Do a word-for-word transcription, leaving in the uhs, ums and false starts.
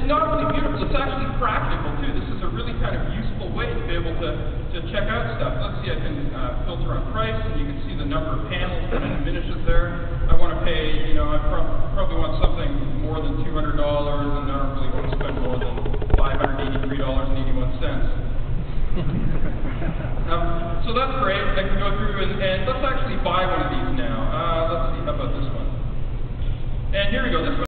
it's not only beautiful, it's actually practical too. This is a really kind of useful way to be able to, to check out stuff. Let's see, I can uh, filter on price, and you can see the number of panels that it diminishes there. I want to pay, you know, I prob probably want something more than two hundred dollars, and I don't really want to spend more than five hundred eighty-three dollars and eighty-one cents. um, so that's great. I can go through and, and let's actually buy one of these now. Uh, let's see, how about this one? And here we go. This one